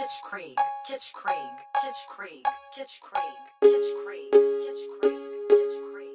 Kitschkrieg, Kitschkrieg, Kitschkrieg, Kitschkrieg, Kitschkrieg, Kitschkrieg, Kitschkrieg,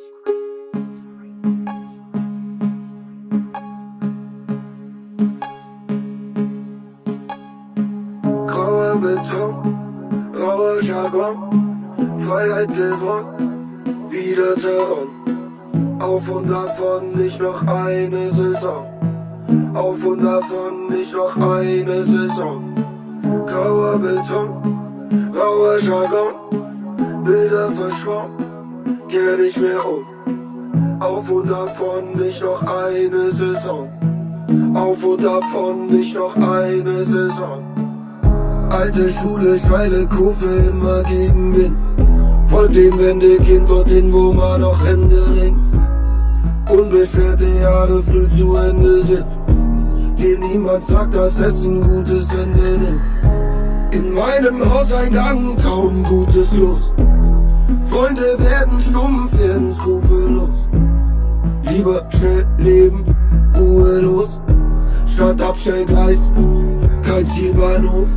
Kitschkrieg. Grauer Beton, rauer Jargon, Freiheit gewonnen, wieder Terror. Auf und davon nicht noch eine Saison. Auf und davon nicht noch eine Saison. Grauer Beton, rauer Jargon, Bilder verschwommen, kehr nicht mehr um. Auf und davon nicht noch eine Saison. Auf und davon nicht noch eine Saison. Alte Schule, steile Kurve, immer gegen Wind. Folgt dem Wendekind dorthin, wo man noch Hände ringt. Unbeschwerte Jahre früh zu Ende sind. Dir niemand sagt, dass es ein gutes Ende nimmt. In meinem Hauseingang kaum gutes Los. Freunde werden stumpf, werden skrupellos. Lieber schnell leben, ruhelos. Statt Abstellgleis, kein Zielbahnhof.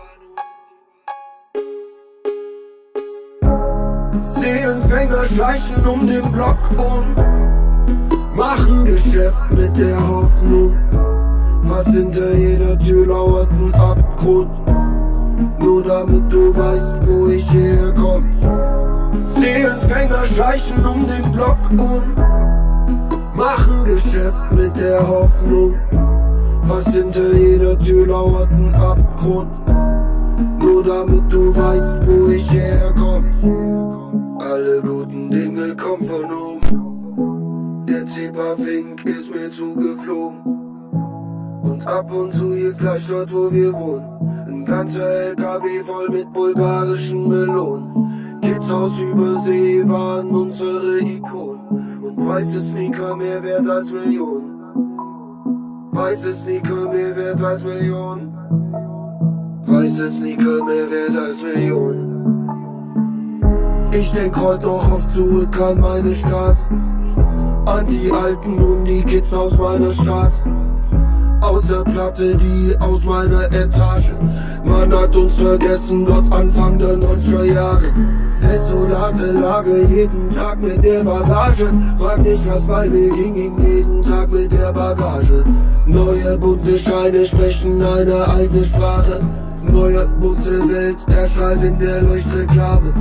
Seelenfänger schleichen um den Block um, machen Geschäft mit der Hoffnung. Fast hinter jeder Tür lauert ein Abgrund, nur damit du weißt, wo ich herkomm. Seelenfänger schleichen um den Block um, machen Geschäft mit der Hoffnung. Fast hinter jeder Tür lauert ein Abgrund, nur damit du weißt, wo ich herkomm. Alle guten Dinge kommen von oben. Der Zebrafink ist mir zugeflogen. Und ab und zu hier gleich dort, wo wir wohnen, ein ganzer LKW voll mit bulgarischen Melonen. Kids aus Übersee waren unsere Ikonen. Und weiße Sneaker mehr wert als Millionen. Weiße Sneaker mehr wert als Millionen. Weiße Sneaker mehr wert als Millionen. Ich denk heute noch oft zurück an meine Straße, an die Alten und die Kids aus meiner Straße. Aus der Platte, die aus meiner Etage. Man hat uns vergessen, dort Anfang der 90er Jahre. Desolate Lage, jeden Tag mit der Bagage. Frag nicht, was bei mir ging jeden Tag mit der Bagage. Neue bunte Scheine sprechen eine eigene Sprache. Neue bunte Welt erstrahlt in der Leuchtreklame.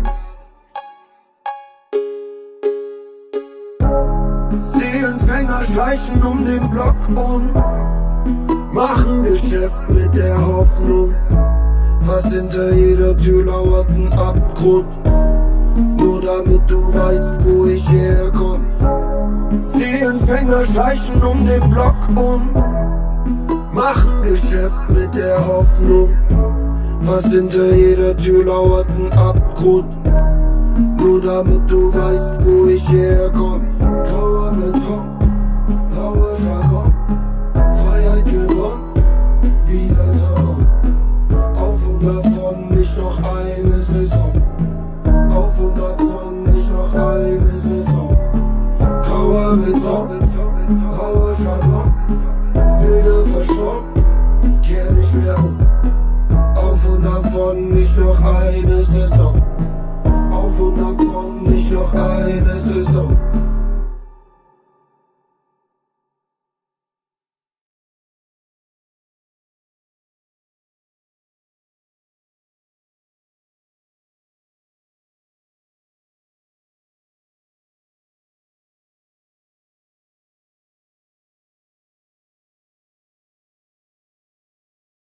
Seelenfänger schleichen um den Block um, machen Geschäft mit der Hoffnung. Fast hinter jeder Tür lauert ein Abgrund, nur damit du weißt, wo ich herkomm. Seelenfänger schleichen um den Block um, machen Geschäft mit der Hoffnung. Fast hinter jeder Tür lauert ein Abgrund, nur damit du weißt, wo ich herkomm. Grauer Beton, grauer Jargon, Freiheit gewonnen, wieder Terror. Auf und davon nicht noch eine Saison. Auf und davon nicht noch eine Saison. Grauer Beton, grauer Jargon, Bilder verschwommen, kehr nicht mehr um. Auf und davon nicht noch eine Saison. Auf und davon nicht noch eine Saison.